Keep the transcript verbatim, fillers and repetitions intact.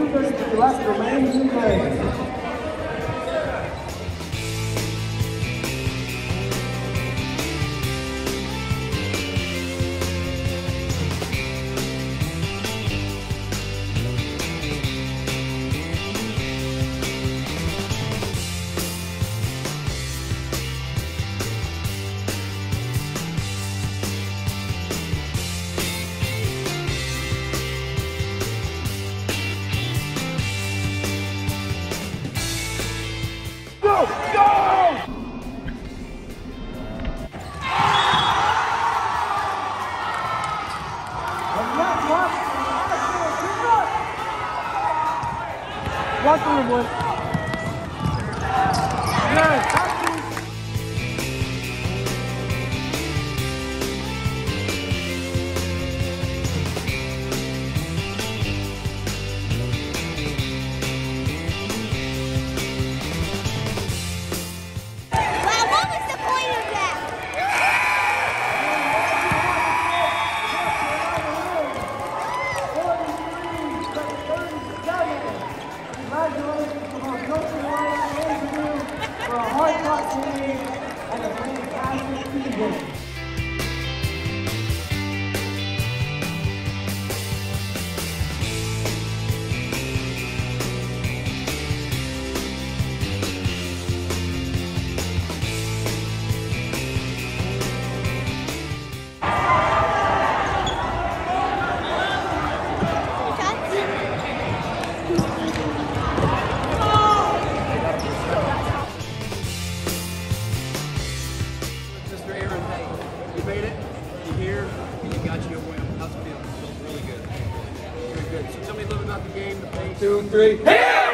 two thirty-three left remains in play. Go! Go! Walk through him, boy. Good. For a hard-fought team and a fantastic season. You made it, you're here, and you got you a win. How's it feel? It feels really good. Really good. So tell me a little bit about the game, the pace. Two, three. Hey!